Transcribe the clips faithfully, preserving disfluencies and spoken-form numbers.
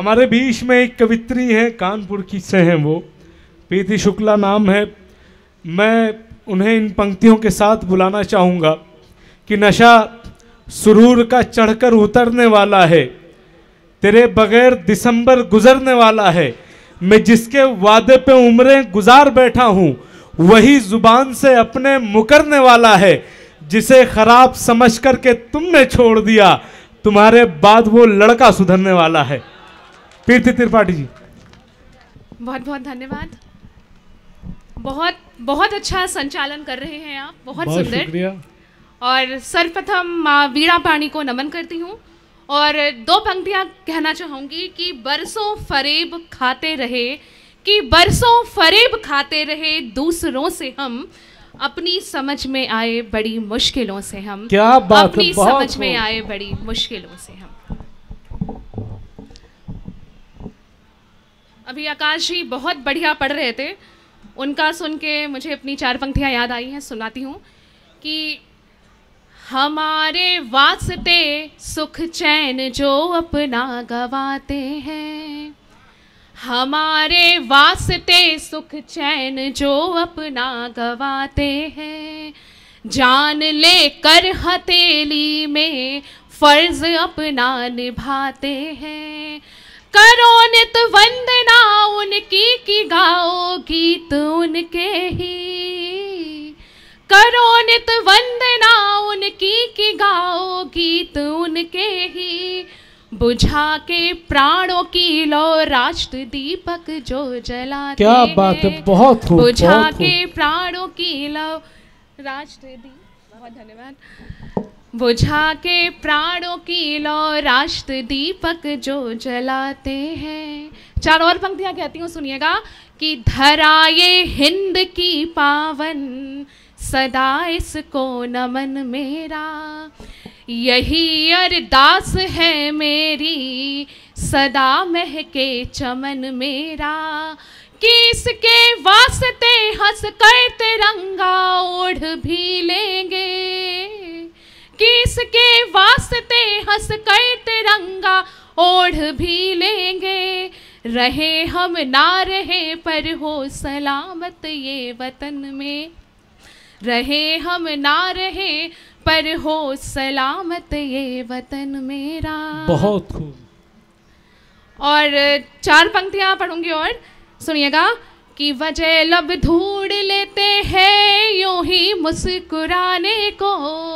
हमारे बीच में एक कवित्री हैं, कानपुर की से हैं वो, प्रीति शुक्ला नाम है। मैं उन्हें इन पंक्तियों के साथ बुलाना चाहूँगा कि नशा सुरूर का चढ़कर उतरने वाला है, तेरे बगैर दिसंबर गुजरने वाला है, मैं जिसके वादे पे उम्रें गुजार बैठा हूँ वही जुबान से अपने मुकरने वाला है, जिसे खराब समझ करके तुमने छोड़ दिया तुम्हारे बाद वो लड़का सुधरने वाला है। प्रीति त्रिपाठी जी, बहुत बहुत धन्यवाद। बहुत बहुत अच्छा संचालन कर रहे हैं आप, बहुत, बहुत सुंदर। शुक्रिया। और सर्वप्रथम माँ वीणा पाणी को नमन करती हूँ और दो पंक्तियाँ कहना चाहूँगी कि बरसों फरेब खाते रहे, कि बरसों फरेब खाते रहे दूसरों से हम, अपनी समझ में आए बड़ी मुश्किलों से हम, क्या बात, अपनी समझ में आए बड़ी मुश्किलों से हम। अभी आकाश जी बहुत बढ़िया पढ़ रहे थे, उनका सुन के मुझे अपनी चार पंक्तियाँ याद आई हैं, सुनाती हूँ कि हमारे वास्ते सुख चैन जो अपना गवाते हैं, हमारे वास्ते सुख चैन जो अपना गवाते हैं, जान लेकर हथेली में फर्ज अपना निभाते हैं, करो नित वंदना उनकी की गाओ गीत उनके ही, करो नित वंदना उनकी की गाओ गीत उनके ही, बुझा के प्राणों की लो राष्ट्र दीपक जो जलाते क्या बात है, बहुत खूब, बुझा बहुत के प्राणों की लो राष्ट्र दीपक, बहुत धन्यवाद, बुझा के प्राणों की लो राष्ट्र दीपक जो जलाते हैं। चार और पंक्तियां कहती हूँ, सुनिएगा कि धरा ये हिंद की पावन सदा इसको नमन मेरा, यही अरदास है मेरी सदा महके चमन मेरा, कि इसके वास्ते हंस कर तिरंगा ओढ़ भी लेंगे, कि इसके वास्ते हंस कर तिरंगा ओढ़ भी लेंगे, रहे हम ना रहे पर हो सलामत ये वतन में, रहे हम ना रहे पर हो सलामत ये वतन मेरा। बहुत खूब। और चार पंक्तियाँ पढ़ूंगी और सुनिएगा कि वजह लब ढूंढ लेते हैं यूं ही मुस्कुराने को,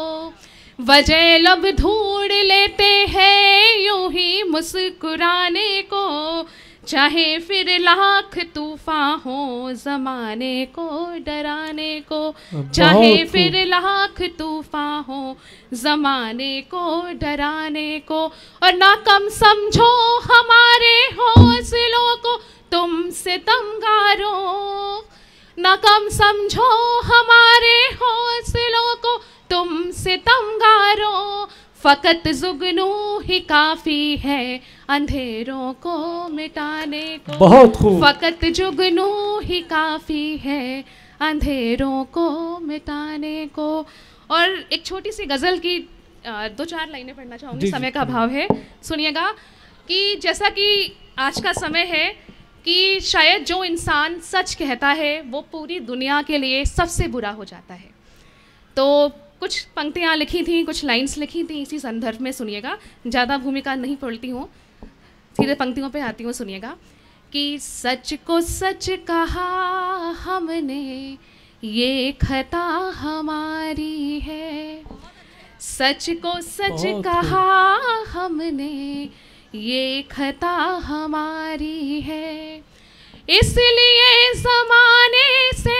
वजह लब ढूंढ लेते हैं यूं ही मुस्कुराने को, चाहे फिर लाख तूफान हो जमाने को डराने को, चाहे फिर लाख तूफान हो जमाने को डराने को, और ना कम समझो हमारे हौसलों को तुम सितमगारों, ना कम समझो हमारे हौसलों को तुम सितमगारों, फकत जुगनू ही काफी है अंधेरों को मिटाने को, बहुत खूब, फकत जुगनू ही काफी है अंधेरों को मिटाने को। और एक छोटी सी गज़ल की दो चार लाइनें पढ़ना चाहूँगी, समय का अभाव है, सुनिएगा कि जैसा कि आज का समय है कि शायद जो इंसान सच कहता है वो पूरी दुनिया के लिए सबसे बुरा हो जाता है, तो कुछ पंक्तियाँ लिखी थी, कुछ लाइंस लिखी थी इसी संदर्भ में, सुनिएगा, ज़्यादा भूमिका नहीं पढ़ती हूँ, सीधे पंक्तियों पे आती हूँ, सुनिएगा कि सच को सच कहा हमने ये खता हमारी है, सच को सच कहा हमने ये खता हमारी है, इसलिए ज़माने से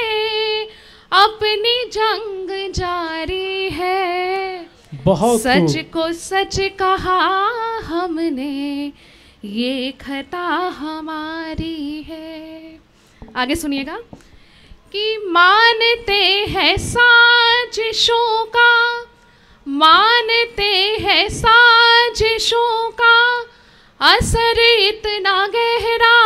अपनी जंग जारी है, बहुत सच को सच कहा हमने ये खता हमारी है। आगे सुनिएगा कि मानते हैं साजिशों का, मानते हैं साजिशों का असर इतना गहरा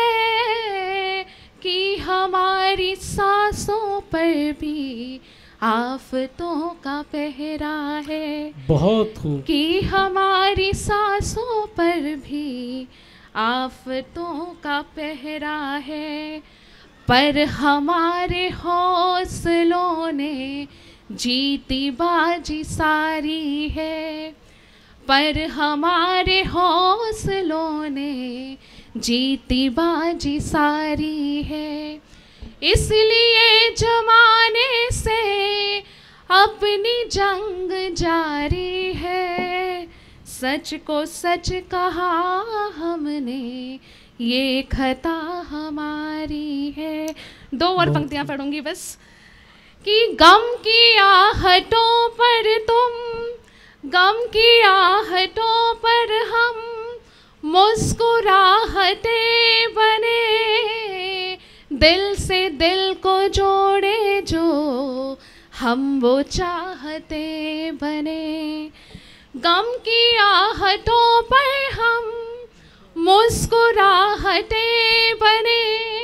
है कि हमारी सांसों पर भी आफतों का पहरा है, बहुत खूब, कि हमारी सांसों पर भी आफतों का पहरा है, पर हमारे हौसलों ने जीती बाजी सारी है, पर हमारे हौसलों ने जीती बाजी सारी है। इसलिए जमाने से अपनी जंग जारी है, सच को सच कहा हमने, ये खता हमारी है। दो और पंक्तियां पढ़ूंगी बस। कि गम की आहटों पर तुम, गम की आहटों पर हम मुस्कुराहटे बने, दिल से दिल को जोड़े जो हम वो चाहते बने। गम की आहटों पर हम मुस्कुराहटे बने,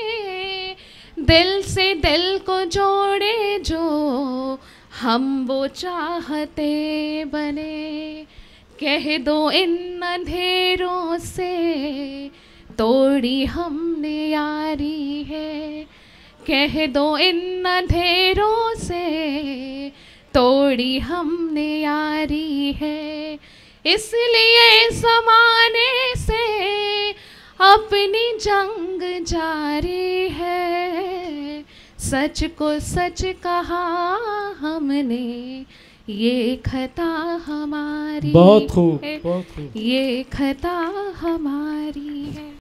दिल से दिल को जोड़े जो हम वो चाहते बने। कह दो इन अंधेरों से तोड़ी हमने यारी है, कह दो इन अंधेरों से तोड़ी हमने यारी है। इसलिए ज़माने से अपनी जंग जारी है, सच को सच कहा हमने, ये खता हमारी बहुत खूब, है, बहुत खूब। ये खता हमारी है।